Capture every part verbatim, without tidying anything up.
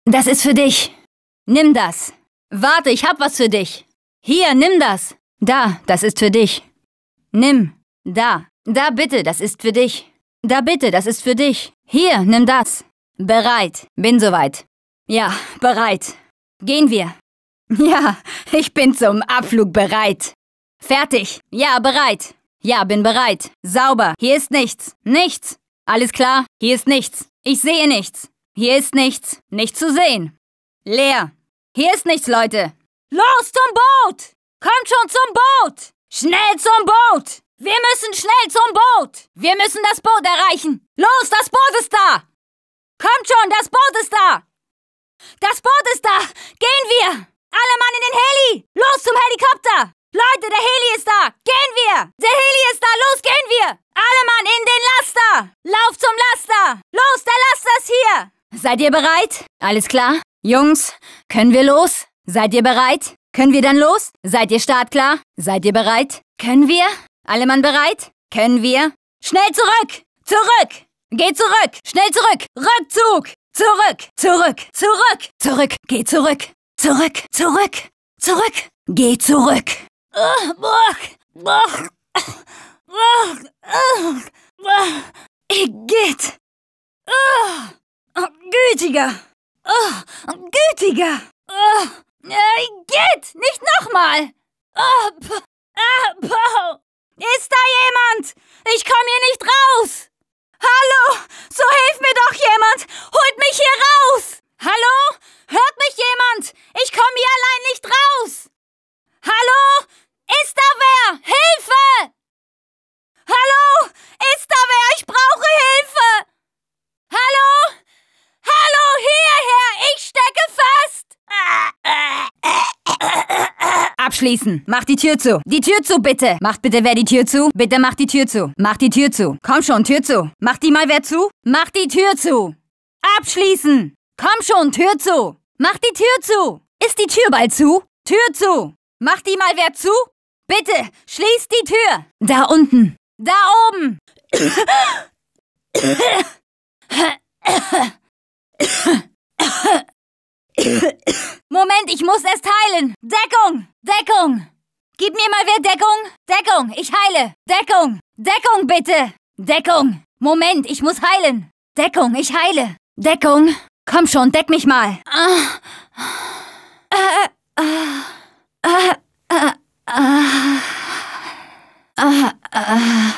Das ist für dich. Nimm das. Warte, ich hab was für dich. Hier, nimm das. Da, das ist für dich. Nimm. Da. Da bitte, das ist für dich. Da bitte, das ist für dich. Hier, nimm das. Bereit. Bin soweit. Ja, bereit. Gehen wir. Ja, ich bin zum Abflug bereit. Fertig. Ja, bereit. Ja, bin bereit. Sauber. Hier ist nichts. Nichts. Alles klar? Hier ist nichts. Ich sehe nichts. Hier ist nichts. Nichts zu sehen. Leer. Hier ist nichts, Leute. Los zum Boot! Kommt schon zum Boot! Schnell zum Boot! Wir müssen schnell zum Boot! Wir müssen das Boot erreichen! Los, das Boot ist da! Kommt schon, das Boot ist da! Das Boot ist da! Gehen wir! Alle Mann in den Heli! Los zum Helikopter! Leute, der Heli ist da! Gehen wir! Der Heli ist da! Los, gehen wir! Alle Mann in den Laster! Lauf zum Laster! Los, der Laster ist hier! Seid ihr bereit? Alles klar? Jungs, können wir los? Seid ihr bereit? Können wir dann los? Seid ihr startklar? Seid ihr bereit? Können wir? Alle Mann bereit? Können wir? Schnell zurück! Zurück! Geh zurück! Schnell zurück! Rückzug! Zurück! Zurück! Zurück! Zurück! Geh zurück! Zurück! Zurück! Zurück! Geh zurück! Igitt! Gütiger! Gütiger! Igitt! Nicht nochmal! Ist da jemand? Ich komme hier nicht raus! Hallo! So hilft mir doch jemand! Holt mich hier raus! Hallo? Hört mich jemand? Ich komme hier allein nicht raus! Hallo? Ist da wer? Hilfe! Hallo? Ist da wer? Ich brauche Hilfe! Hallo? Hallo, hierher! Ich stecke fest! Abschließen. Mach die Tür zu. Die Tür zu, bitte. Macht bitte wer die Tür zu? Bitte macht die Tür zu. Mach die Tür zu. Komm schon, Tür zu. Mach die mal wer zu? Mach die Tür zu. Abschließen. Komm schon, Tür zu. Mach die Tür zu. Ist die Tür bald zu? Tür zu. Mach die mal wer zu? Bitte, schließ die Tür. Da unten. Da oben. Moment, ich muss erst heilen. Deckung, Deckung. Gib mir mal wer Deckung. Deckung, ich heile. Deckung, Deckung bitte. Deckung. Moment, ich muss heilen. Deckung, ich heile. Deckung. Komm schon, deck mich mal. Ah. Ah. Ah. Ah. Ah. Ah. Ah. Ah.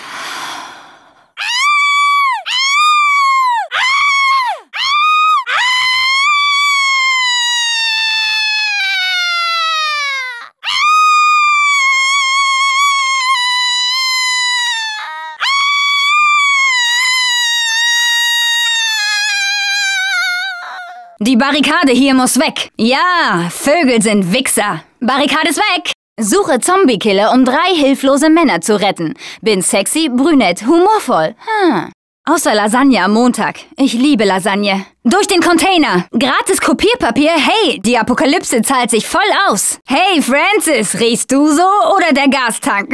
Die Barrikade hier muss weg. Ja, Vögel sind Wichser. Barrikade ist weg. Suche Zombie-Killer, um drei hilflose Männer zu retten. Bin sexy, brünett, humorvoll. Hm. Außer Lasagne am Montag. Ich liebe Lasagne. Durch den Container. Gratis Kopierpapier. Hey, die Apokalypse zahlt sich voll aus. Hey, Francis, riechst du so oder der Gastank?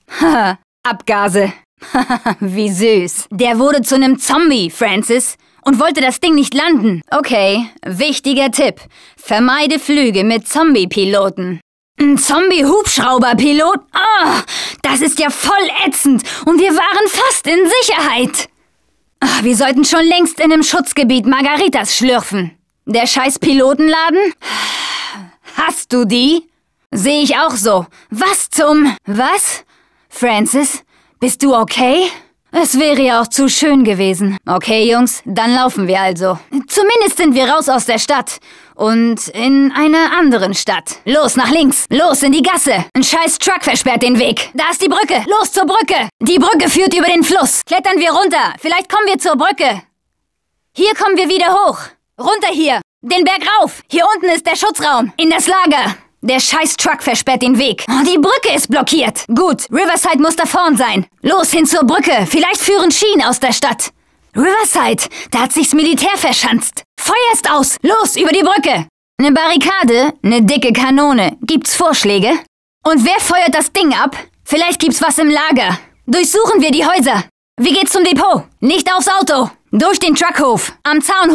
Abgase. Wie süß. Der wurde zu einem Zombie, Francis. Und wollte das Ding nicht landen. Okay, wichtiger Tipp. Vermeide Flüge mit Zombie-Piloten. Ein Zombie-Hubschrauber-Pilot? Oh, das ist ja voll ätzend. Und wir waren fast in Sicherheit. Oh, wir sollten schon längst in einem Schutzgebiet Margaritas schlürfen. Der scheiß Pilotenladen? Hast du die? Sehe ich auch so. Was zum... Was? Francis, bist du okay? Es wäre ja auch zu schön gewesen. Okay, Jungs, dann laufen wir also. Zumindest sind wir raus aus der Stadt. Und in einer anderen Stadt. Los, nach links. Los, in die Gasse. Ein scheiß Truck versperrt den Weg. Da ist die Brücke. Los zur Brücke. Die Brücke führt über den Fluss. Klettern wir runter. Vielleicht kommen wir zur Brücke. Hier kommen wir wieder hoch. Runter hier. Den Berg rauf. Hier unten ist der Schutzraum. In das Lager. Der scheiß Truck versperrt den Weg. Oh, die Brücke ist blockiert. Gut, Riverside muss da vorn sein. Los, hin zur Brücke. Vielleicht führen Schienen aus der Stadt. Riverside, da hat sich's Militär verschanzt. Feuer ist aus. Los, über die Brücke. Eine Barrikade, eine dicke Kanone. Gibt's Vorschläge? Und wer feuert das Ding ab? Vielleicht gibt's was im Lager. Durchsuchen wir die Häuser. Wie geht's zum Depot? Nicht aufs Auto. Durch den Truckhof. Am Zaun hoch.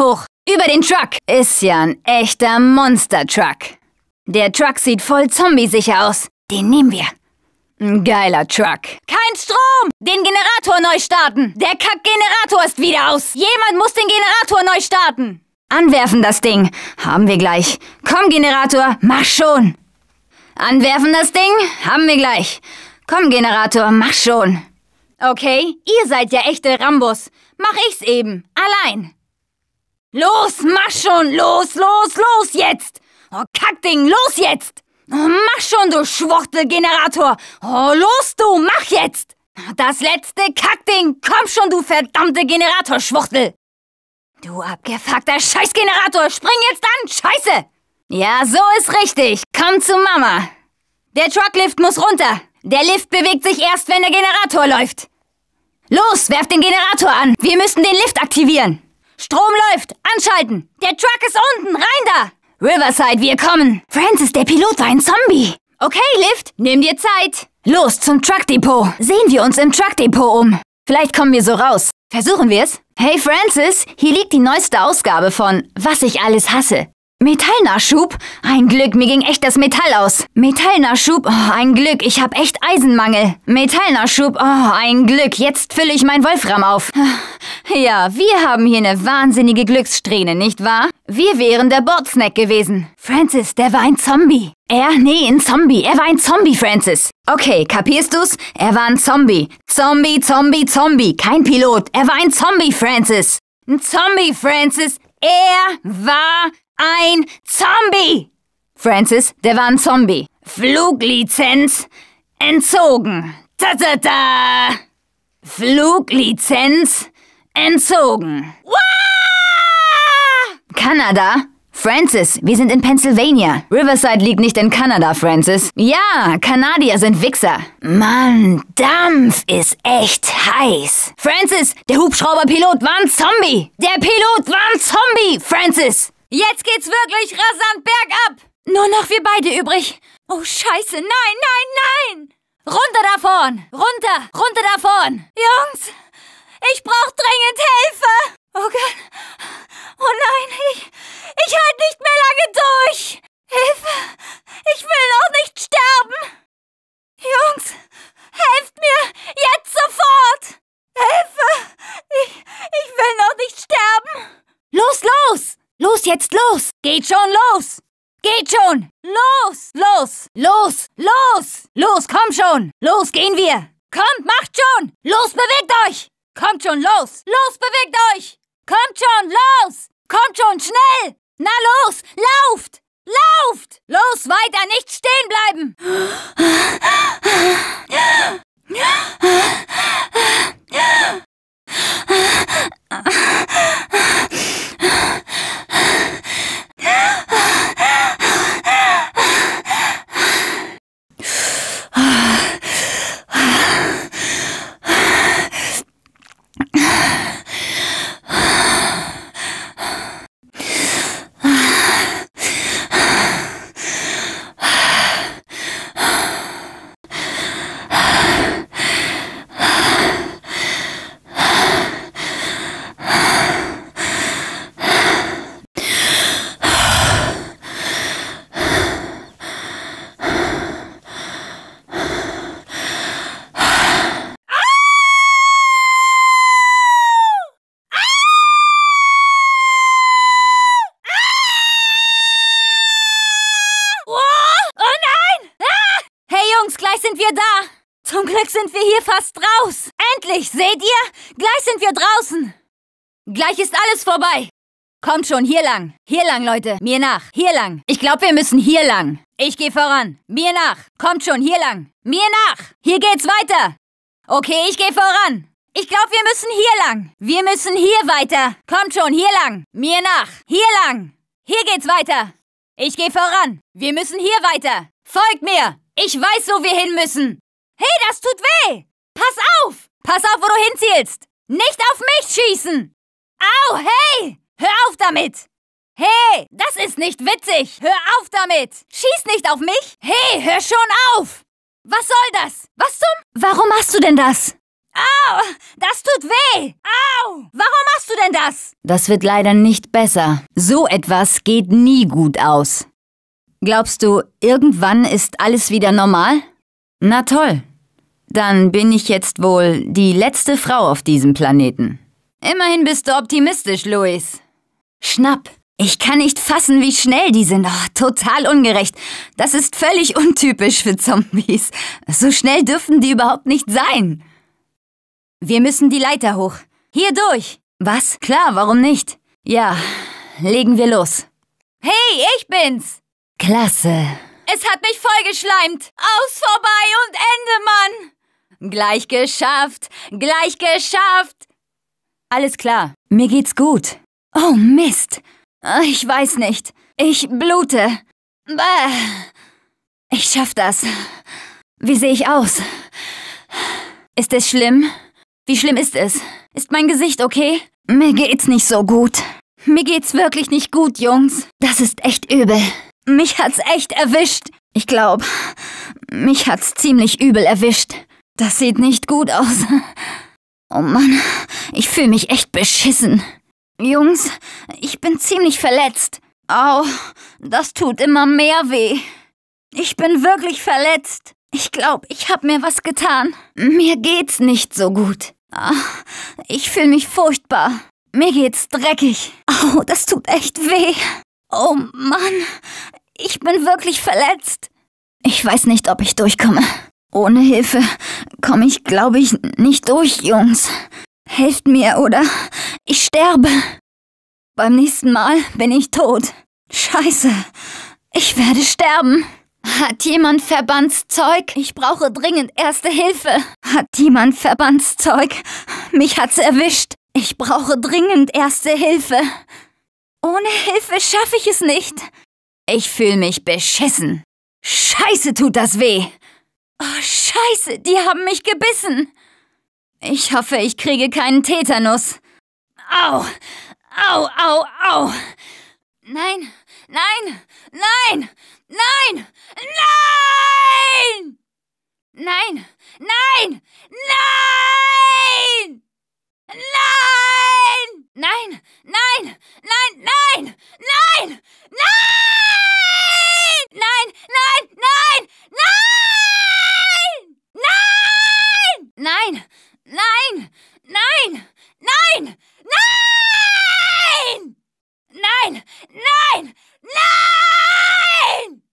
über den Truck. Ist ja ein echter Monster-Truck. Der Truck sieht voll zombie-sicher aus. Den nehmen wir. Ein geiler Truck. Kein Strom! Den Generator neu starten. Der Kack-Generator ist wieder aus. Jemand muss den Generator neu starten. Anwerfen das Ding. Haben wir gleich. Komm, Generator, mach schon. Anwerfen das Ding. Haben wir gleich. Komm, Generator, mach schon. Okay, ihr seid ja echte Rambos. Mach ich's eben. Allein. Los, mach schon. Los, los, los jetzt. Oh, Kackding, los jetzt. Oh, mach schon, du Schwuchtelgenerator. Oh, los, du, mach jetzt. Das letzte Kackding. Komm schon, du verdammte Generatorschwuchtel. Du abgefuckter Scheißgenerator, spring jetzt an, Scheiße! Ja, so ist richtig. Komm zu Mama. Der Trucklift muss runter. Der Lift bewegt sich erst, wenn der Generator läuft. Los, werft den Generator an. Wir müssen den Lift aktivieren. Strom läuft. Anschalten. Der Truck ist unten. Rein da. Riverside, wir kommen. Francis, der Pilot war ein Zombie. Okay, Lift, nimm dir Zeit. Los, zum Truckdepot. Sehen wir uns im Truckdepot um. Vielleicht kommen wir so raus. Versuchen wir's? Hey Francis, hier liegt die neueste Ausgabe von Was ich alles hasse. Metallnachschub? Ein Glück, mir ging echt das Metall aus. Metallnachschub? Oh, ein Glück, ich hab echt Eisenmangel. Metallnachschub? Oh, ein Glück, jetzt fülle ich mein Wolfram auf. Ja, wir haben hier eine wahnsinnige Glückssträhne, nicht wahr? Wir wären der Bordsnack gewesen. Francis, der war ein Zombie. Er? Nee, ein Zombie. Er war ein Zombie, Francis. Okay, kapierst du's? Er war ein Zombie. Zombie, Zombie, Zombie. Kein Pilot. Er war ein Zombie, Francis. Ein Zombie, Francis. Er war ein Zombie! Francis, der war ein Zombie. Fluglizenz entzogen. Ta-ta-ta! Fluglizenz entzogen. Wah! Kanada? Francis, wir sind in Pennsylvania. Riverside liegt nicht in Kanada, Francis. Ja, Kanadier sind Wichser. Mann, Dampf ist echt heiß. Francis, der Hubschrauberpilot war ein Zombie. Der Pilot war ein Zombie, Francis. Jetzt geht's wirklich rasant bergab. Nur noch wir beide übrig. Oh, Scheiße, nein, nein, nein. Runter davon, runter, runter davon. Jungs, ich brauch dringend Hilfe. Oh Gott. Oh nein, ich, ich halte nicht mehr lange durch. Hilfe, ich will noch nicht sterben. Jungs, helft mir, jetzt sofort. Hilfe, ich, ich will noch nicht sterben. Los, los, los jetzt, los. Geht schon los. Geht schon. Los, los, los, los. Los, komm schon. Los, gehen wir. Kommt, macht schon. Los, bewegt euch. Kommt schon, los. Los, bewegt euch. Kommt schon, los. Kommt schon, schnell. Na los, lauft. Lauft. Los, weiter, nicht stehen bleiben. Gleich sind wir da. Zum Glück sind wir hier fast raus. Endlich, seht ihr? Gleich sind wir draußen. Gleich ist alles vorbei. Kommt schon, hier lang. Hier lang, Leute. Mir nach. Hier lang. Ich glaube, wir müssen hier lang. Ich gehe voran. Mir nach. Kommt schon, hier lang. Mir nach. Hier geht's weiter. Okay, ich gehe voran. Ich glaube, wir müssen hier lang. Wir müssen hier weiter. Kommt schon, hier lang. Mir nach. Hier lang. Hier geht's weiter. Ich gehe voran. Wir müssen hier weiter. Folgt mir. Ich weiß, wo wir hin müssen. Hey, das tut weh. Pass auf. Pass auf, wo du hinzielst. Nicht auf mich schießen. Au, hey. Hör auf damit. Hey, das ist nicht witzig. Hör auf damit. Schieß nicht auf mich. Hey, hör schon auf. Was soll das? Was zum... Warum machst du denn das? Au! Das tut weh! Au! Warum machst du denn das? Das wird leider nicht besser. So etwas geht nie gut aus. Glaubst du, irgendwann ist alles wieder normal? Na toll. Dann bin ich jetzt wohl die letzte Frau auf diesem Planeten. Immerhin bist du optimistisch, Louis. Schnapp. Ich kann nicht fassen, wie schnell die sind. Oh, total ungerecht. Das ist völlig untypisch für Zombies. So schnell dürfen die überhaupt nicht sein. Wir müssen die Leiter hoch. Hier durch. Was? Klar, warum nicht? Ja, legen wir los. Hey, ich bin's. Klasse. Es hat mich vollgeschleimt. Aus, vorbei und Ende, Mann. Gleich geschafft. Gleich geschafft. Alles klar. Mir geht's gut. Oh, Mist. Ich weiß nicht. Ich blute. Bäh. Ich schaff das. Wie sehe ich aus? Ist es schlimm? Wie schlimm ist es? Ist mein Gesicht okay? Mir geht's nicht so gut. Mir geht's wirklich nicht gut, Jungs. Das ist echt übel. Mich hat's echt erwischt. Ich glaube, mich hat's ziemlich übel erwischt. Das sieht nicht gut aus. Oh Mann, ich fühle mich echt beschissen. Jungs, ich bin ziemlich verletzt. Au, das tut immer mehr weh. Ich bin wirklich verletzt. Ich glaube, ich habe mir was getan. Mir geht's nicht so gut. Ach, ich fühle mich furchtbar. Mir geht's dreckig. Au, das tut echt weh. Oh Mann, ich bin wirklich verletzt. Ich weiß nicht, ob ich durchkomme. Ohne Hilfe komme ich, glaube ich, nicht durch, Jungs. Helft mir oder ich sterbe. Beim nächsten Mal bin ich tot. Scheiße, ich werde sterben. Hat jemand Verbandszeug? Ich brauche dringend Erste Hilfe. Hat jemand Verbandszeug? Mich hat's erwischt. Ich brauche dringend Erste Hilfe. Ohne Hilfe schaffe ich es nicht. Ich fühle mich beschissen. Scheiße, tut das weh. Oh, Scheiße, die haben mich gebissen. Ich hoffe, ich kriege keinen Tetanus. Au, au, au, au. Nein, nein, nein, nein, nein! Nein, nein, nein! Nein! Nein, nein, nein, nein, nein, nein! Nein, nein, nein, nein! Nein! Nein! Nein! Nein! Nein! Nein! Nein! Nein! Nein!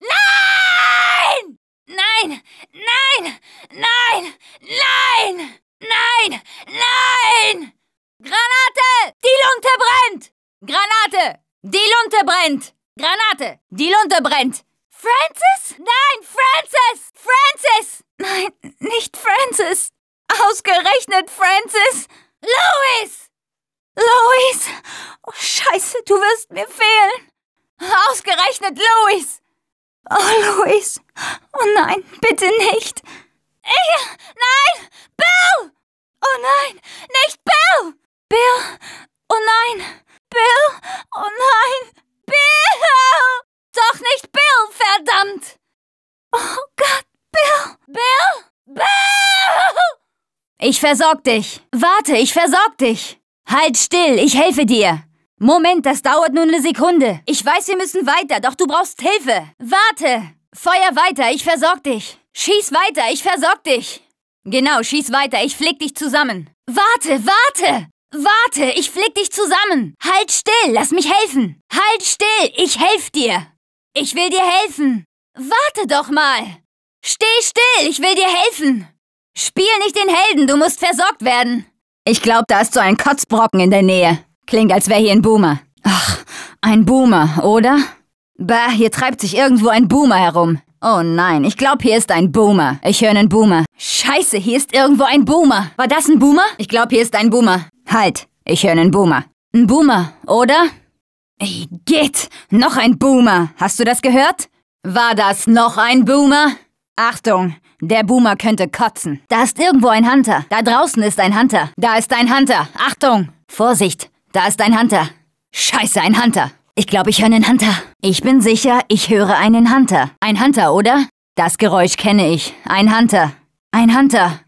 Nein! Nein! Nein! Nein! Nein! Nein! Nein! Granate! Die Lunte brennt! Granate! Die Lunte brennt! Granate! Die Lunte brennt! Francis? Nein, Francis! Francis! Nein, nicht Francis! Ausgerechnet Francis! Louis! Louis! Oh, Scheiße, du wirst mir fehlen! Ausgerechnet Louis! Oh, Louis! Oh nein, bitte nicht! Ich... Nein! Bill! Oh nein, nicht Bill! Bill! Oh nein! Bill! Oh nein! Bill! Doch nicht Bill, verdammt! Oh Gott, Bill! Bill! Bill! Ich versorg dich. Warte, ich versorg dich. Halt still, ich helfe dir. Moment, das dauert nur eine Sekunde. Ich weiß, wir müssen weiter, doch du brauchst Hilfe. Warte. Feuer weiter, ich versorg dich. Schieß weiter, ich versorg dich. Genau, schieß weiter, ich flick dich zusammen. Warte, warte. Warte, ich flick dich zusammen. Halt still, lass mich helfen. Halt still, ich helf dir. Ich will dir helfen. Warte doch mal. Steh still, ich will dir helfen. Spiel nicht den Helden, du musst versorgt werden. Ich glaube, da ist so ein Kotzbrocken in der Nähe. Klingt, als wäre hier ein Boomer. Ach, ein Boomer, oder? Bah, hier treibt sich irgendwo ein Boomer herum. Oh nein, ich glaube, hier ist ein Boomer. Ich höre einen Boomer. Scheiße, hier ist irgendwo ein Boomer. War das ein Boomer? Ich glaube, hier ist ein Boomer. Halt, ich höre einen Boomer. Ein Boomer, oder? Ey, geht! Noch ein Boomer. Hast du das gehört? War das noch ein Boomer? Achtung, der Boomer könnte kotzen. Da ist irgendwo ein Hunter. Da draußen ist ein Hunter. Da ist ein Hunter. Achtung! Vorsicht, da ist ein Hunter. Scheiße, ein Hunter. Ich glaube, ich höre einen Hunter. Ich bin sicher, ich höre einen Hunter. Ein Hunter, oder? Das Geräusch kenne ich. Ein Hunter. Ein Hunter.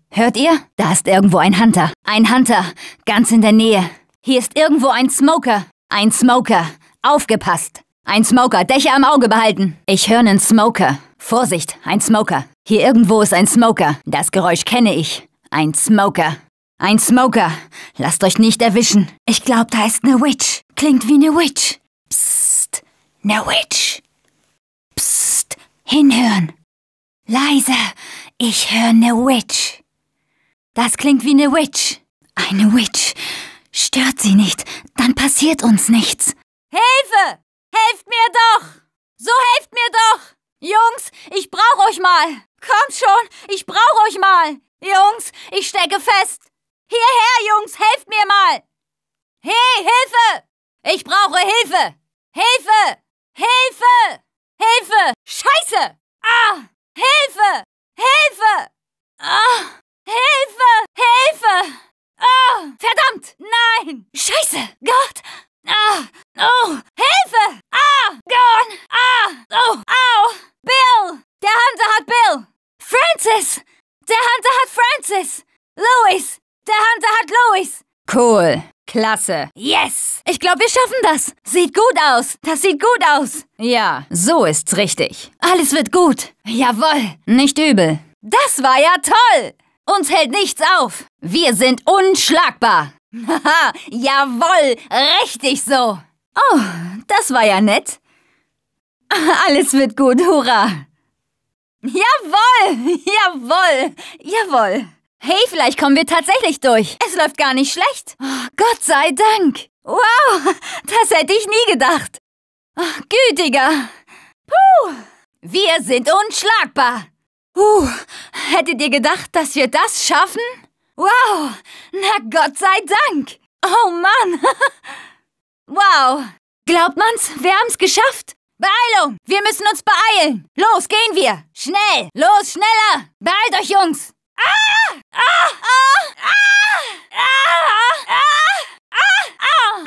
Hört ihr? Da ist irgendwo ein Hunter. Ein Hunter, ganz in der Nähe. Hier ist irgendwo ein Smoker. Ein Smoker. Aufgepasst. Ein Smoker, Dächer am Auge behalten. Ich höre einen Smoker. Vorsicht, ein Smoker. Hier irgendwo ist ein Smoker. Das Geräusch kenne ich. Ein Smoker. Ein Smoker. Lasst euch nicht erwischen. Ich glaube, da ist eine Witch. Klingt wie eine Witch. Psst. Eine Witch. Psst. Hinhören. Leise. Ich höre eine Witch. Das klingt wie eine Witch. Eine Witch. Stört sie nicht, dann passiert uns nichts. Hilfe! Helft mir doch! So helft mir doch! Jungs, ich brauch euch mal! Kommt schon, ich brauch euch mal! Jungs, ich stecke fest! Hierher, Jungs, helft mir mal! Hey, Hilfe! Ich brauche Hilfe! Hilfe! Hilfe! Hilfe! Scheiße! Ah! Hilfe! Hilfe! Ah! Hilfe! Hilfe! Oh, verdammt! Nein! Scheiße! Gott! Ah! Oh! Hilfe! Ah! Gott! Ah! Oh! Au! Bill! Der Hunter hat Bill! Francis! Der Hunter hat Francis! Louis! Der Hunter hat Louis! Cool! Klasse! Yes! Ich glaube, wir schaffen das! Sieht gut aus! Das sieht gut aus! Ja, so ist's richtig. Alles wird gut! Jawohl! Nicht übel! Das war ja toll! Uns hält nichts auf. Wir sind unschlagbar. Haha, jawohl, richtig so. Oh, das war ja nett. Alles wird gut, hurra. Jawohl, jawohl, jawohl. Hey, vielleicht kommen wir tatsächlich durch. Es läuft gar nicht schlecht. Oh, Gott sei Dank. Wow, das hätte ich nie gedacht. Oh, gütiger. Puh, wir sind unschlagbar. Uh, hättet ihr gedacht, dass wir das schaffen? Wow, na Gott sei Dank. Oh Mann. Wow. Glaubt man's, wir haben's geschafft? Beeilung, wir müssen uns beeilen. Los, gehen wir. Schnell, los, schneller. Beeilt euch, Jungs. Ah! Ah! Ah! Ah! Ah! Ah!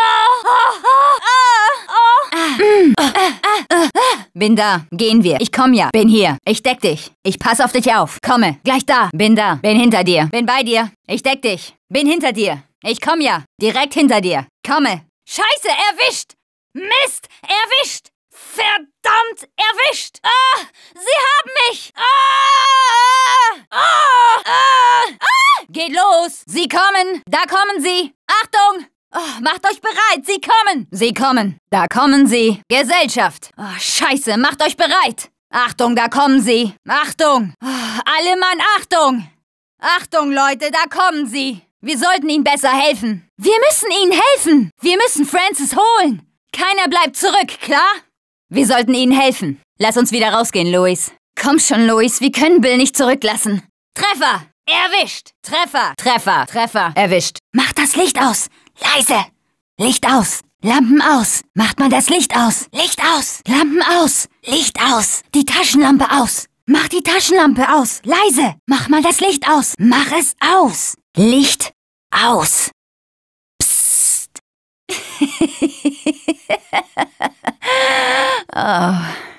Bin da. Gehen wir. Ich komm ja. Bin hier. Ich deck dich. Ich pass auf dich auf. Komme. Gleich da. Bin da. Bin hinter dir. Bin bei dir. Ich deck dich. Bin hinter dir. Ich komm ja. Direkt hinter dir. Komme. Scheiße, erwischt. Mist, erwischt. Verdammt, erwischt. Ah, sie haben mich. Ah, ah, ah, ah. Geht los. Sie kommen. Da kommen sie. Achtung. Oh, macht euch bereit, sie kommen! Sie kommen! Da kommen sie! Gesellschaft! Oh, Scheiße, macht euch bereit! Achtung, da kommen sie! Achtung! Oh, alle Mann, Achtung! Achtung, Leute, da kommen sie! Wir sollten ihnen besser helfen! Wir müssen ihnen helfen! Wir müssen Francis holen! Keiner bleibt zurück, klar? Wir sollten ihnen helfen! Lass uns wieder rausgehen, Louis! Komm schon, Louis, wir können Bill nicht zurücklassen! Treffer! Erwischt! Treffer! Treffer! Treffer! Erwischt! Macht das Licht aus! Leise! Licht aus! Lampen aus! Macht mal das Licht aus! Licht aus! Lampen aus! Licht aus! Die Taschenlampe aus! Mach die Taschenlampe aus! Leise! Mach mal das Licht aus! Mach es aus! Licht aus! Psst! Oh.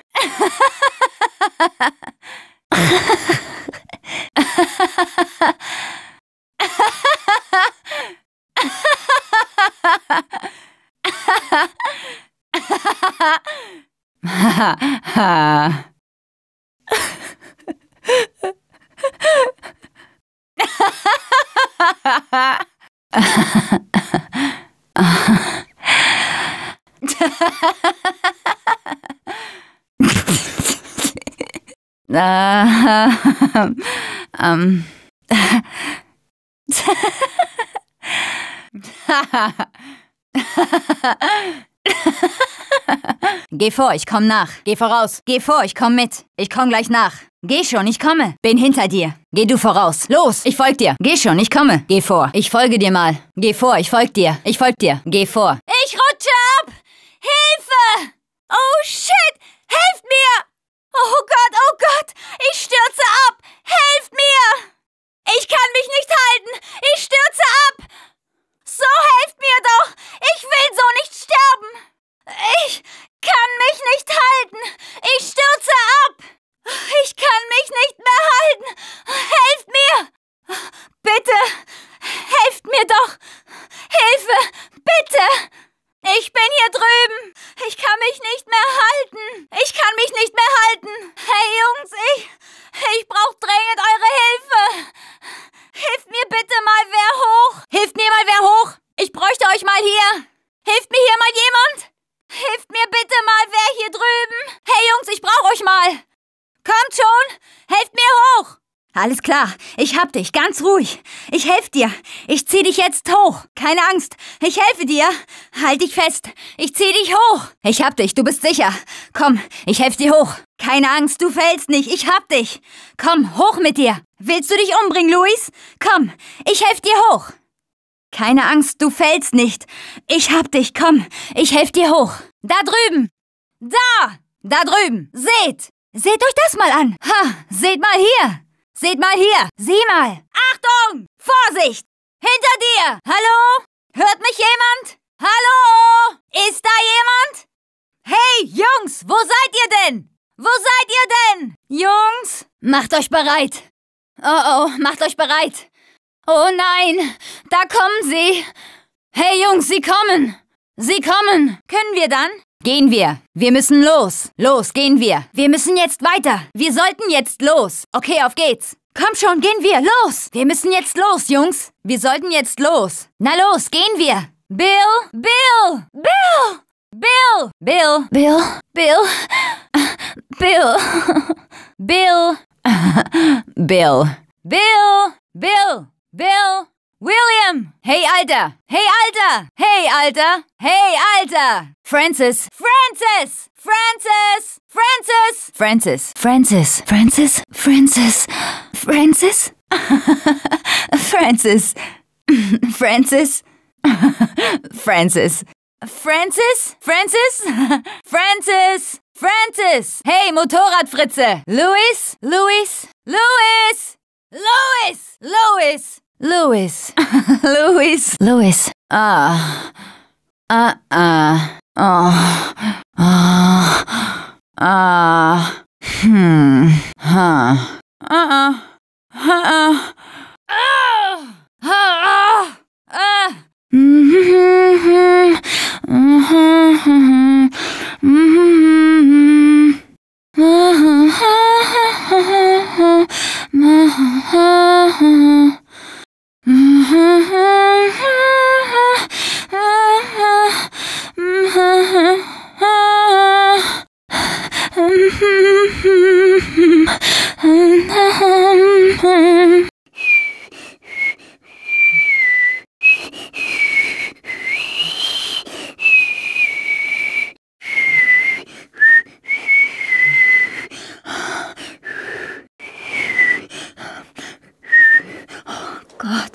ähm. Geh vor, ich komm nach. Geh voraus. Geh vor, ich komm mit. Ich komm gleich nach. Geh schon, ich komme. Bin hinter dir. Geh du voraus. Los, ich folg dir. Geh schon, ich komme. Geh vor. Ich folge dir mal. Geh vor, ich folg dir. Ich folg dir. Geh vor. Ich rutsche ab! Hilfe! Oh shit! Helft mir! Oh Gott, oh Gott! Ich stürze ab! Helft mir! Ich kann mich nicht halten! Ich stürze ab! So helft mir doch! Ich will so nicht sterben! Ich kann mich nicht halten! Ich stürze ab! Ich kann mich nicht mehr halten! Helft mir! nicht mehr halten. Ich kann mich nicht mehr halten. Hey Jungs, ich, ich brauche dringend eure Hilfe. Hilft mir bitte mal wer hoch. Hilft mir mal wer hoch. Ich bräuchte euch mal hier. Hilft mir hier mal jemand? Hilft mir bitte mal wer hier drüben. Hey Jungs, ich brauche euch mal. Kommt schon. Helft mir hoch. Alles klar, ich hab dich, ganz ruhig. Ich helfe dir. Ich zieh dich jetzt hoch. Keine Angst, ich helfe dir. Halt dich fest, ich zieh dich hoch. Ich hab dich, du bist sicher. Komm, ich helfe dir hoch. Keine Angst, du fällst nicht, ich hab dich. Komm, hoch mit dir. Willst du dich umbringen, Luis? Komm, ich helfe dir hoch. Keine Angst, du fällst nicht. Ich hab dich, komm, ich helfe dir hoch. Da drüben. Da, da drüben. Seht. Seht euch das mal an. Ha, seht mal hier. Seht mal hier! Sieh mal! Achtung! Vorsicht! Hinter dir! Hallo? Hört mich jemand? Hallo? Ist da jemand? Hey, Jungs! Wo seid ihr denn? Wo seid ihr denn? Jungs! Macht euch bereit! Oh, oh, macht euch bereit! Oh nein! Da kommen sie! Hey, Jungs, sie kommen! Sie kommen! Können wir dann? Gehen wir. Wir müssen los. Los, gehen wir. Wir müssen jetzt weiter. Wir sollten jetzt los. Okay, auf geht's. Komm schon, gehen wir. Los. Wir müssen jetzt los, Jungs. Wir sollten jetzt los. Na los, gehen wir. Bill, Bill, Bill, Bill, Bill, Bill, Bill, Bill, Bill, Bill, Bill, Bill, William! Hey, Alter! Hey, Alter! Hey, Alter! Hey, Alter! Francis! Francis! Francis! Francis! Francis! Francis! Francis! Francis! Francis! Francis! Francis! Francis? Francis? Francis! Francis! Hey, Motorradfritze! Louis? Louis? Louis! Louis! Louis! Louis. Louis. Louis. Ah. Ah, ah. Oh. Ah. Ah. Hmm. Ha. Ah. Ah. Ah. Ah. Ah. Gott.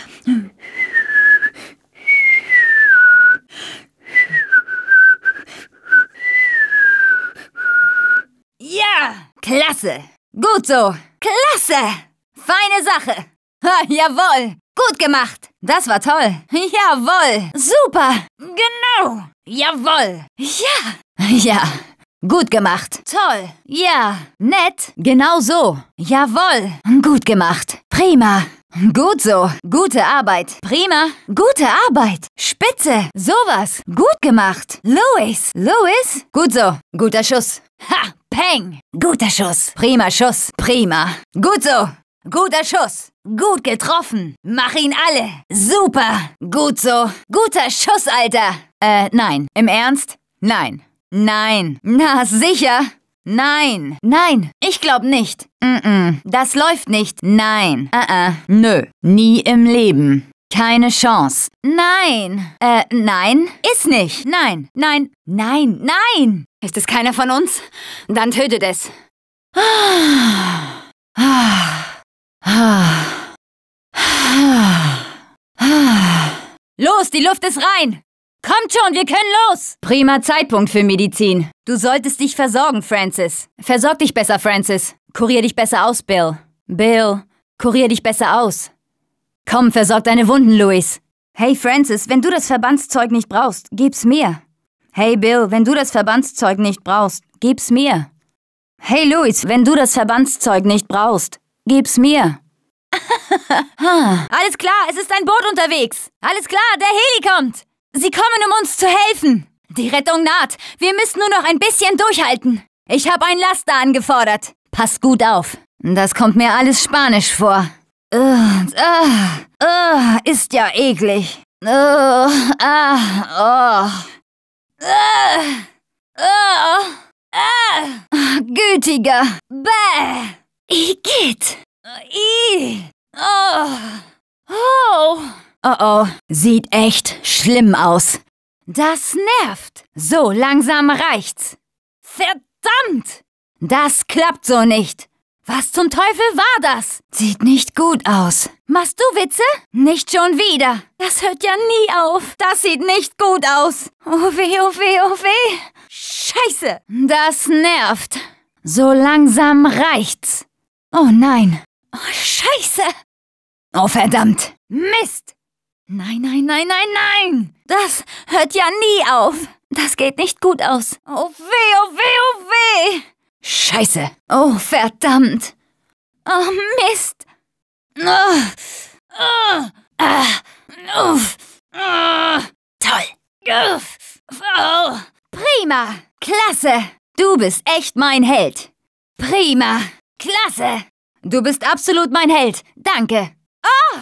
Ja, klasse. Gut so. Klasse. Feine Sache. Ha, jawohl. Gut gemacht. Das war toll. Jawohl. Super. Genau. Jawohl. Ja. Ja. Gut gemacht. Toll. Ja. Nett. Genau so. Jawohl. Gut gemacht. Prima. Gut so. Gute Arbeit. Prima. Gute Arbeit. Spitze. Sowas. Gut gemacht. Louis. Louis. Gut so. Guter Schuss. Ha. Peng. Guter Schuss. Prima Schuss. Prima. Gut so. Guter Schuss. Gut getroffen. Mach ihn alle. Super. Gut so. Guter Schuss, Alter. Äh, nein. Im Ernst? Nein. Nein. Na, sicher? Nein. Nein. Ich glaub nicht. Mm-mm. Das läuft nicht. Nein. Uh-uh. Nö. Nie im Leben. Keine Chance. Nein. Äh, nein. Ist nicht. Nein. Nein. Nein. Nein. Ist es keiner von uns? Dann tötet es. Los, die Luft ist rein. Kommt schon, wir können los. Prima Zeitpunkt für Medizin. Du solltest dich versorgen, Francis. Versorg dich besser, Francis. Kurier dich besser aus, Bill. Bill, kurier dich besser aus. Komm, versorg deine Wunden, Louis. Hey, Francis, wenn du das Verbandszeug nicht brauchst, gib's mir. Hey, Bill, wenn du das Verbandszeug nicht brauchst, gib's mir. Hey, Louis, wenn du das Verbandszeug nicht brauchst, gib's mir. Alles klar, es ist ein Boot unterwegs. Alles klar, der Heli kommt. Sie kommen, um uns zu helfen. Die Rettung naht. Wir müssen nur noch ein bisschen durchhalten. Ich habe einen Laster angefordert. Pass gut auf. Das kommt mir alles spanisch vor. Uh, uh, uh, ist ja eklig. Uh, uh, oh. Uh, uh, uh, gütiger. Bäh. Igitt. I. Oh. Oh. Oh oh. Sieht echt schlimm aus. Das nervt. So langsam reicht's. Verdammt. Das klappt so nicht. Was zum Teufel war das? Sieht nicht gut aus. Machst du Witze? Nicht schon wieder. Das hört ja nie auf. Das sieht nicht gut aus. Oh weh, oh weh, oh weh. Scheiße. Das nervt. So langsam reicht's. Oh nein. Oh, Scheiße. Oh verdammt. Mist. Nein, nein, nein, nein, nein. Das hört ja nie auf. Das geht nicht gut aus. Oh weh, oh weh, oh weh. Scheiße. Oh, verdammt. Oh, Mist. Oh, oh, ah, uff, oh, toll. Uff, oh. Prima. Klasse. Du bist echt mein Held. Prima. Klasse. Du bist absolut mein Held. Danke. Oh.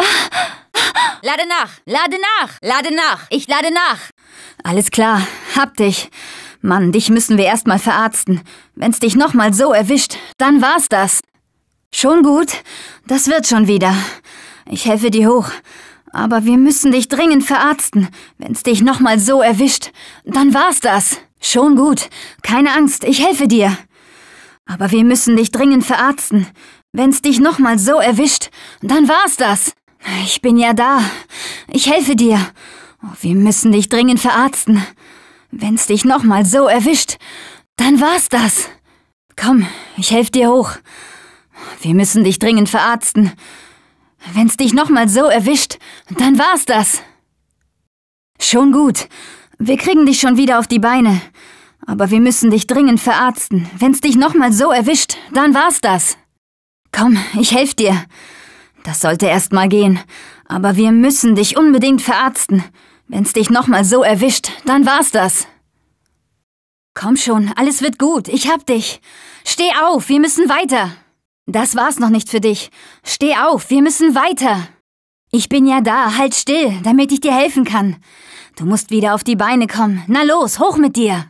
Lade nach. Lade nach. Lade nach. Ich lade nach. Alles klar. Hab dich. Mann, dich müssen wir erstmal verarzten. Wenn's dich nochmal so erwischt, dann war's das. Schon gut. Das wird schon wieder. Ich helfe dir hoch. Aber wir müssen dich dringend verarzten. Wenn's dich nochmal so erwischt, dann war's das. Schon gut. Keine Angst, ich helfe dir. Aber wir müssen dich dringend verarzten. Wenn's dich nochmal so erwischt, dann war's das. Ich bin ja da. Ich helfe dir. Wir müssen dich dringend verarzten. Wenn's dich nochmal so erwischt, dann war's das. Komm, ich helfe dir hoch. Wir müssen dich dringend verarzten. Wenn's dich nochmal so erwischt, dann war's das. Schon gut. Wir kriegen dich schon wieder auf die Beine. Aber wir müssen dich dringend verarzten. Wenn's dich nochmal so erwischt, dann war's das. Komm, ich helfe dir. Das sollte erst mal gehen. Aber wir müssen dich unbedingt verarzten. Wenn's dich nochmal so erwischt, dann war's das. Komm schon, alles wird gut. Ich hab dich. Steh auf, wir müssen weiter. Das war's noch nicht für dich. Steh auf, wir müssen weiter. Ich bin ja da, halt still, damit ich dir helfen kann. Du musst wieder auf die Beine kommen. Na los, hoch mit dir.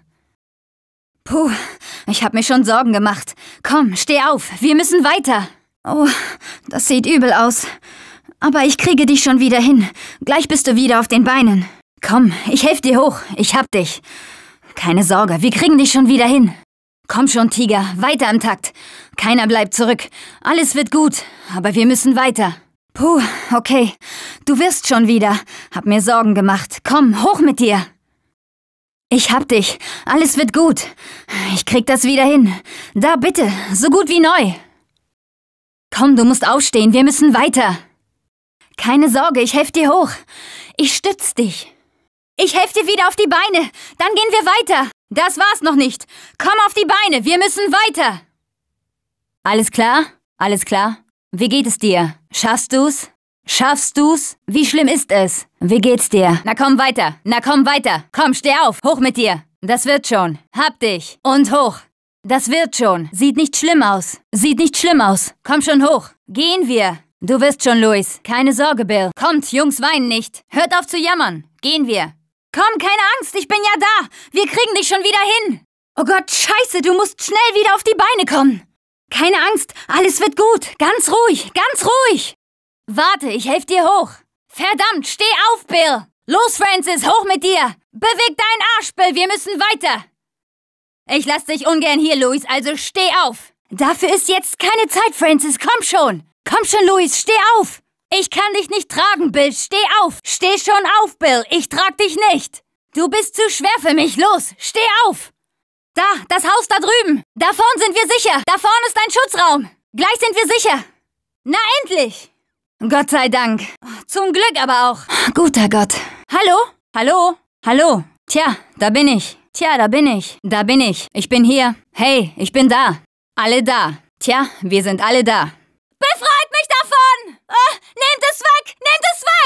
Puh, ich hab mir schon Sorgen gemacht. Komm, steh auf, wir müssen weiter. Oh, das sieht übel aus. Aber ich kriege dich schon wieder hin. Gleich bist du wieder auf den Beinen. Komm, ich helfe dir hoch. Ich hab dich. Keine Sorge, wir kriegen dich schon wieder hin. Komm schon, Tiger, weiter im Takt. Keiner bleibt zurück. Alles wird gut, aber wir müssen weiter. Puh, okay. Du wirst schon wieder. Hab mir Sorgen gemacht. Komm, hoch mit dir. Ich hab dich. Alles wird gut. Ich krieg das wieder hin. Da, bitte. So gut wie neu. Komm, du musst aufstehen. Wir müssen weiter. Keine Sorge, ich helfe dir hoch. Ich stütze dich. Ich helfe dir wieder auf die Beine. Dann gehen wir weiter. Das war's noch nicht. Komm auf die Beine. Wir müssen weiter. Alles klar? Alles klar? Wie geht es dir? Schaffst du's? Schaffst du's? Wie schlimm ist es? Wie geht's dir? Na komm weiter. Na komm weiter. Komm, steh auf. Hoch mit dir. Das wird schon. Hab dich. Und hoch. Das wird schon. Sieht nicht schlimm aus. Sieht nicht schlimm aus. Komm schon hoch. Gehen wir. Du wirst schon, Louis. Keine Sorge, Bill. Kommt, Jungs, weinen nicht. Hört auf zu jammern. Gehen wir. Komm, keine Angst. Ich bin ja da. Wir kriegen dich schon wieder hin. Oh Gott, scheiße. Du musst schnell wieder auf die Beine kommen. Keine Angst. Alles wird gut. Ganz ruhig. Ganz ruhig. Warte, ich helfe dir hoch. Verdammt, steh auf, Bill. Los, Francis, hoch mit dir. Beweg deinen Arsch, Bill. Wir müssen weiter. Ich lass dich ungern hier, Louis, also steh auf. Dafür ist jetzt keine Zeit, Francis. Komm schon. Komm schon, Louis, steh auf. Ich kann dich nicht tragen, Bill. Steh auf. Steh schon auf, Bill. Ich trag dich nicht. Du bist zu schwer für mich. Los, steh auf. Da, das Haus da drüben. Da vorne sind wir sicher. Da vorne ist dein Schutzraum. Gleich sind wir sicher. Na, endlich. Gott sei Dank. Zum Glück aber auch. Guter Gott. Hallo? Hallo? Hallo? Tja, da bin ich. Tja, da bin ich. Da bin ich. Ich bin hier. Hey, ich bin da. Alle da. Tja, wir sind alle da. Befreit mich davon! Oh, nehmt es weg! Nehmt es weg!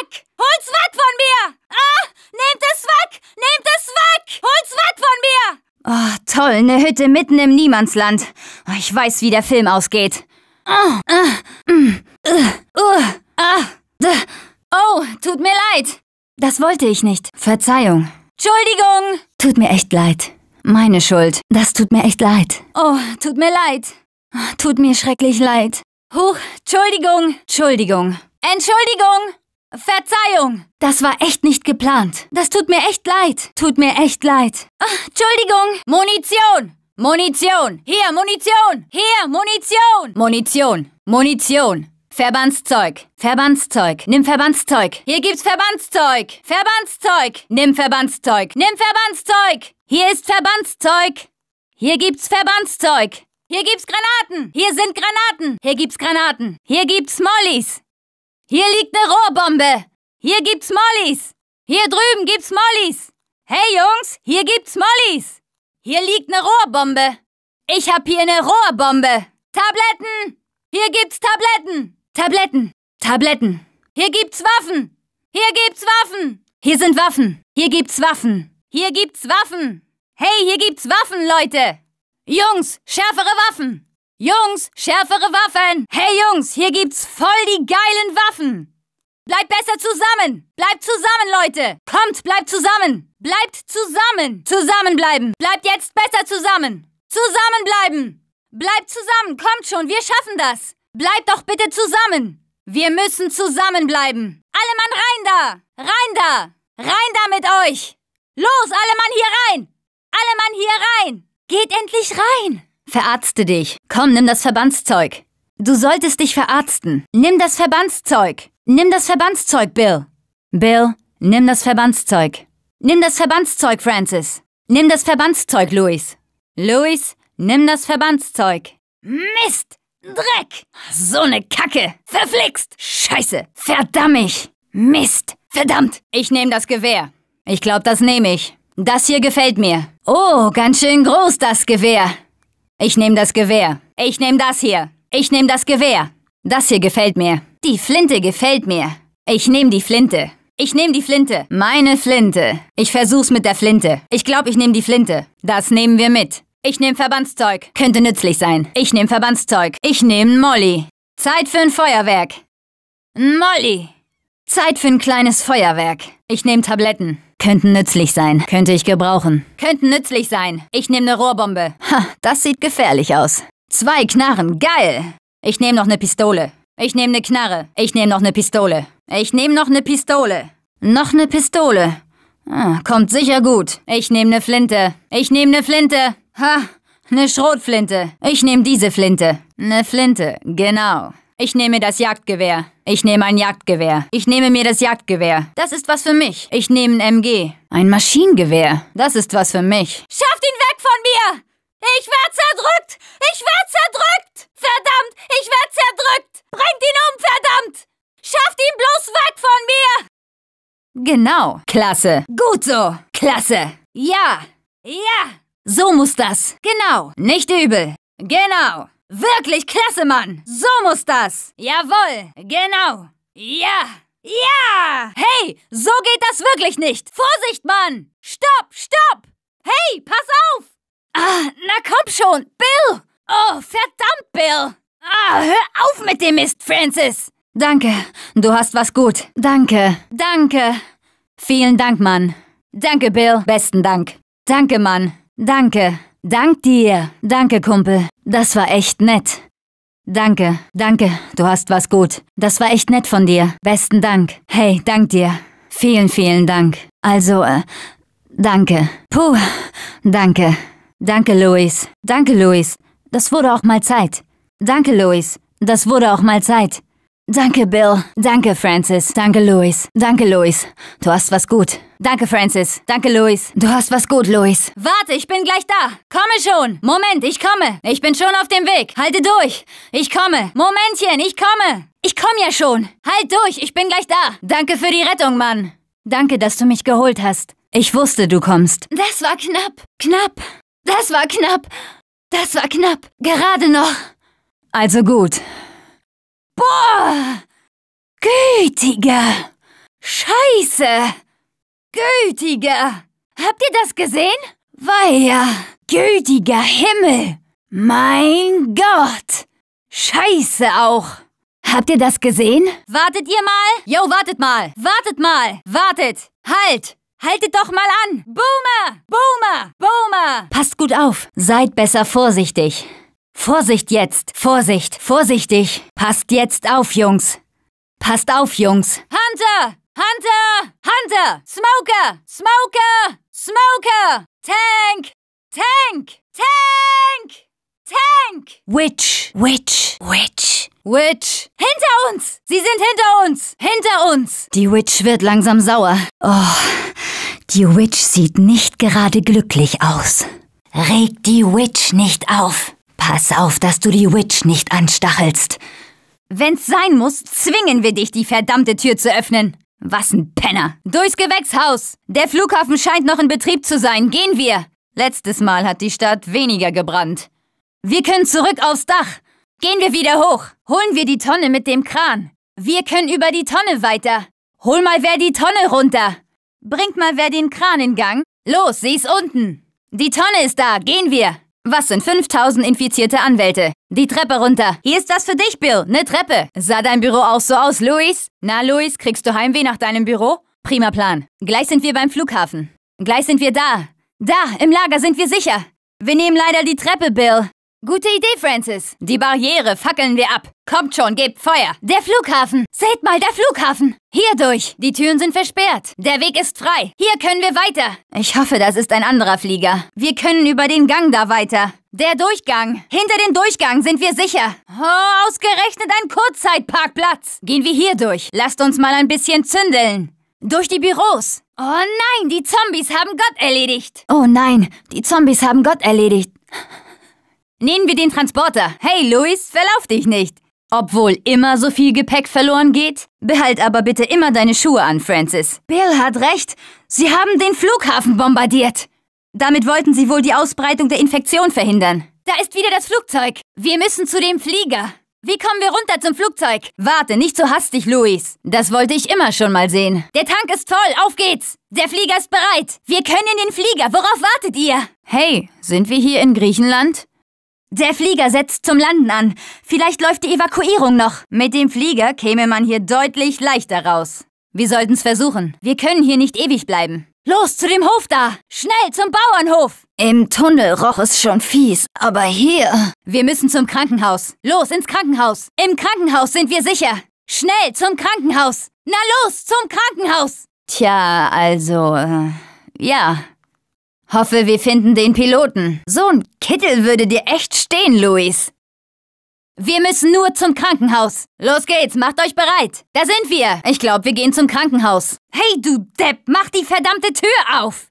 Holt's weg von mir! Ah! Nehmt es weg! Nehmt es weg! Holt's weg von mir! Oh, toll, eine Hütte mitten im Niemandsland. Ich weiß, wie der Film ausgeht. Oh, uh, mm, uh, uh, ah, d- oh, tut mir leid. Das wollte ich nicht. Verzeihung. Entschuldigung. Tut mir echt leid. Meine Schuld. Das tut mir echt leid. Oh, tut mir leid. Tut mir schrecklich leid. Huch, Entschuldigung. Entschuldigung. Entschuldigung. Verzeihung. Das war echt nicht geplant. Das tut mir echt leid. Tut mir echt leid. Ach, Entschuldigung. Munition. Munition. Hier, Munition. Hier, Munition. Munition. Munition. Verbandszeug. Verbandszeug. Nimm Verbandszeug. Hier gibt's Verbandszeug. Verbandszeug. Nimm Verbandszeug. Nimm Verbandszeug. Hier ist Verbandszeug. Hier gibt's Verbandszeug. Hier gibt's Granaten. Hier sind Granaten. Hier gibt's Granaten. Hier gibt's Mollys. Hier liegt eine Rohrbombe. Hier gibt's Mollys. Hier drüben gibt's Mollys. Hey Jungs, hier gibt's Mollys. Hier liegt eine Rohrbombe. Ich hab hier eine Rohrbombe. Tabletten. Hier gibt's Tabletten. Tabletten. Tabletten. Hier gibt's Waffen. Hier gibt's Waffen. Hier sind Waffen. Hier gibt's Waffen. Hier gibt's Waffen. Hey, hier gibt's Waffen, Leute. Jungs, schärfere Waffen. Jungs, schärfere Waffen! Hey Jungs, hier gibt's voll die geilen Waffen! Bleibt besser zusammen! Bleibt zusammen, Leute! Kommt, bleibt zusammen! Bleibt zusammen! Zusammenbleiben! Bleibt jetzt besser zusammen! Zusammenbleiben! Bleibt zusammen! Kommt schon, wir schaffen das! Bleibt doch bitte zusammen! Wir müssen zusammenbleiben! Alle Mann rein da! Rein da! Rein da mit euch! Los, alle Mann hier rein! Alle Mann hier rein! Geht endlich rein! Verarzte dich. Komm, nimm das Verbandszeug. Du solltest dich verarzten. Nimm das Verbandszeug. Nimm das Verbandszeug, Bill. Bill, nimm das Verbandszeug. Nimm das Verbandszeug, Francis. Nimm das Verbandszeug, Louis. Louis, nimm das Verbandszeug. Mist! Dreck! So ne Kacke! Verflixt! Scheiße! Verdammt! Mist! Verdammt! Ich nehme das Gewehr. Ich glaube, das nehme ich. Das hier gefällt mir. Oh, ganz schön groß, das Gewehr. Ich nehme das Gewehr. Ich nehme das hier. Ich nehme das Gewehr. Das hier gefällt mir. Die Flinte gefällt mir. Ich nehme die Flinte. Ich nehme die Flinte. Meine Flinte. Ich versuch's mit der Flinte. Ich glaube, ich nehme die Flinte. Das nehmen wir mit. Ich nehme Verbandszeug. Könnte nützlich sein. Ich nehme Verbandszeug. Ich nehme Molly. Zeit für ein Feuerwerk. Molly. Zeit für ein kleines Feuerwerk. Ich nehme Tabletten. Könnten nützlich sein. Könnte ich gebrauchen. Könnten nützlich sein. Ich nehme eine Rohrbombe. Ha, das sieht gefährlich aus. Zwei Knarren. Geil. Ich nehme noch eine Pistole. Ich nehme eine Knarre. Ich nehme noch eine Pistole. Ich nehme noch eine Pistole. Noch eine Pistole. Ah, kommt sicher gut. Ich nehme eine Flinte. Ich nehme eine Flinte. Ha, eine Schrotflinte. Ich nehme diese Flinte. Eine Flinte. Genau. Ich nehme das Jagdgewehr. Ich nehme ein Jagdgewehr. Ich nehme mir das Jagdgewehr. Das ist was für mich. Ich nehme ein M G. Ein Maschinengewehr. Das ist was für mich. Schafft ihn weg von mir! Ich werd zerdrückt! Ich werd zerdrückt! Verdammt! Ich werd zerdrückt! Bringt ihn um, verdammt! Schafft ihn bloß weg von mir! Genau. Klasse. Gut so. Klasse. Ja. Ja. So muss das. Genau. Nicht übel. Genau. Wirklich klasse, Mann! So muss das! Jawohl! Genau! Ja! Ja! Hey! So geht das wirklich nicht! Vorsicht, Mann! Stopp! Stopp! Hey! Pass auf! Ah, na komm schon! Bill! Oh, verdammt, Bill! Ah, hör auf mit dem Mist, Francis! Danke, du hast was gut. Danke, danke. Vielen Dank, Mann. Danke, Bill. Besten Dank. Danke, Mann. Danke. Dank dir. Danke, Kumpel. Das war echt nett. Danke, danke, du hast was gut. Das war echt nett von dir. Besten Dank. Hey, dank dir. Vielen, vielen Dank. Also, äh, danke. Puh, danke. Danke, Louis. Danke, Louis. Das wurde auch mal Zeit. Danke, Louis. Das wurde auch mal Zeit. Danke, Bill. Danke, Francis. Danke, Louis. Danke, Louis. Du hast was gut. Danke, Francis. Danke, Louis. Du hast was gut, Louis. Warte, ich bin gleich da. Komme schon. Moment, ich komme. Ich bin schon auf dem Weg. Halte durch. Ich komme. Momentchen, ich komme. Ich komme ja schon. Halt durch, ich bin gleich da. Danke für die Rettung, Mann. Danke, dass du mich geholt hast. Ich wusste, du kommst. Das war knapp. Knapp. Das war knapp. Das war knapp. Gerade noch. Also gut. Boah! Gütiger! Scheiße! Gütiger! Habt ihr das gesehen? Weia! Gütiger Himmel! Mein Gott! Scheiße auch! Habt ihr das gesehen? Wartet ihr mal? Yo, wartet mal! Wartet mal! Wartet! Halt! Haltet doch mal an! Boomer! Boomer! Boomer! Passt gut auf! Seid besser vorsichtig! Vorsicht jetzt! Vorsicht! Vorsichtig! Passt jetzt auf, Jungs! Passt auf, Jungs! Hunter! Hunter! Hunter! Smoker! Smoker! Smoker! Tank! Tank! Tank! Tank! Witch! Witch! Witch! Witch! Hinter uns! Sie sind hinter uns! Hinter uns! Die Witch wird langsam sauer. Oh, die Witch sieht nicht gerade glücklich aus. Reg die Witch nicht auf. Pass auf, dass du die Witch nicht anstachelst. Wenn's sein muss, zwingen wir dich, die verdammte Tür zu öffnen. Was ein Penner. Durchs Gewächshaus. Der Flughafen scheint noch in Betrieb zu sein. Gehen wir. Letztes Mal hat die Stadt weniger gebrannt. Wir können zurück aufs Dach. Gehen wir wieder hoch. Holen wir die Tonne mit dem Kran. Wir können über die Tonne weiter. Hol mal wer die Tonne runter. Bringt mal wer den Kran in Gang. Los, sie ist unten. Die Tonne ist da. Gehen wir. Was sind fünftausend infizierte Anwälte? Die Treppe runter. Hier ist das für dich, Bill. Ne Treppe. Sah dein Büro auch so aus, Luis? Na, Luis, kriegst du Heimweh nach deinem Büro? Prima Plan. Gleich sind wir beim Flughafen. Gleich sind wir da. Da, im Lager sind wir sicher. Wir nehmen leider die Treppe, Bill. Gute Idee, Francis. Die Barriere fackeln wir ab. Kommt schon, gebt Feuer. Der Flughafen. Seht mal, der Flughafen. Hier durch. Die Türen sind versperrt. Der Weg ist frei. Hier können wir weiter. Ich hoffe, das ist ein anderer Flieger. Wir können über den Gang da weiter. Der Durchgang. Hinter dem Durchgang sind wir sicher. Oh, ausgerechnet ein Kurzzeitparkplatz. Gehen wir hier durch. Lasst uns mal ein bisschen zündeln. Durch die Büros. Oh nein, die Zombies haben Gott erledigt. Oh nein, die Zombies haben Gott erledigt. Nehmen wir den Transporter. Hey, Luis, verlauf dich nicht. Obwohl immer so viel Gepäck verloren geht? Behalt aber bitte immer deine Schuhe an, Francis. Bill hat recht. Sie haben den Flughafen bombardiert. Damit wollten sie wohl die Ausbreitung der Infektion verhindern. Da ist wieder das Flugzeug. Wir müssen zu dem Flieger. Wie kommen wir runter zum Flugzeug? Warte, nicht so hastig, Luis. Das wollte ich immer schon mal sehen. Der Tank ist voll, auf geht's. Der Flieger ist bereit. Wir können in den Flieger. Worauf wartet ihr? Hey, sind wir hier in Griechenland? Der Flieger setzt zum Landen an. Vielleicht läuft die Evakuierung noch. Mit dem Flieger käme man hier deutlich leichter raus. Wir sollten's versuchen. Wir können hier nicht ewig bleiben. Los, zu dem Hof da! Schnell, zum Bauernhof! Im Tunnel roch es schon fies, aber hier... Wir müssen zum Krankenhaus. Los, ins Krankenhaus. Im Krankenhaus sind wir sicher. Schnell, zum Krankenhaus. Na los, zum Krankenhaus! Tja, also... Äh, ja... Hoffe, wir finden den Piloten. So ein Kittel würde dir echt stehen, Luis. Wir müssen nur zum Krankenhaus. Los geht's, macht euch bereit. Da sind wir. Ich glaube, wir gehen zum Krankenhaus. Hey, du Depp, mach die verdammte Tür auf.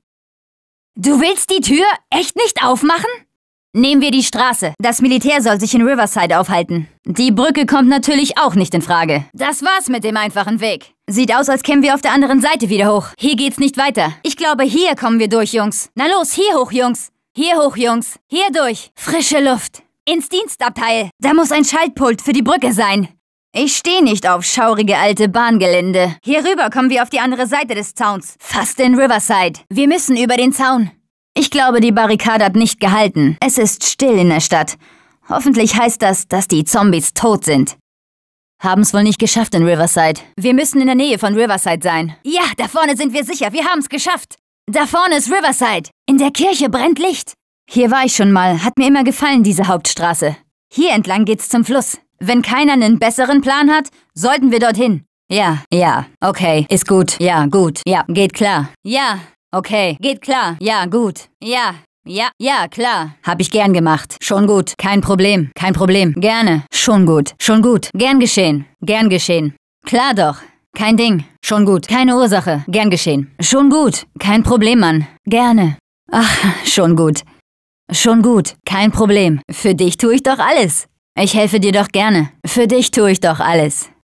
Du willst die Tür echt nicht aufmachen? Nehmen wir die Straße. Das Militär soll sich in Riverside aufhalten. Die Brücke kommt natürlich auch nicht in Frage. Das war's mit dem einfachen Weg. Sieht aus, als kämen wir auf der anderen Seite wieder hoch. Hier geht's nicht weiter. Ich glaube, hier kommen wir durch, Jungs. Na los, hier hoch, Jungs. Hier hoch, Jungs. Hier durch. Frische Luft. Ins Dienstabteil. Da muss ein Schaltpult für die Brücke sein. Ich stehe nicht auf schaurige alte Bahngelände. Hier rüber kommen wir auf die andere Seite des Zauns. Fast in Riverside. Wir müssen über den Zaun. Ich glaube, die Barrikade hat nicht gehalten. Es ist still in der Stadt. Hoffentlich heißt das, dass die Zombies tot sind. Haben's wohl nicht geschafft in Riverside. Wir müssen in der Nähe von Riverside sein. Ja, da vorne sind wir sicher. Wir haben's geschafft. Da vorne ist Riverside. In der Kirche brennt Licht. Hier war ich schon mal. Hat mir immer gefallen, diese Hauptstraße. Hier entlang geht's zum Fluss. Wenn keiner einen besseren Plan hat, sollten wir dorthin. Ja, ja, okay, ist gut. Ja, gut. Ja, geht klar. Ja. Okay, geht klar. Ja, gut. Ja, ja, ja, klar. Hab ich gern gemacht. Schon gut. Kein Problem. Kein Problem. Gerne. Schon gut. Schon gut. Gern geschehen. Gern geschehen. Klar doch. Kein Ding. Schon gut. Keine Ursache. Gern geschehen. Schon gut. Kein Problem, Mann. Gerne. Ach, schon gut. Schon gut. Kein Problem. Für dich tue ich doch alles. Ich helfe dir doch gerne. Für dich tue ich doch alles.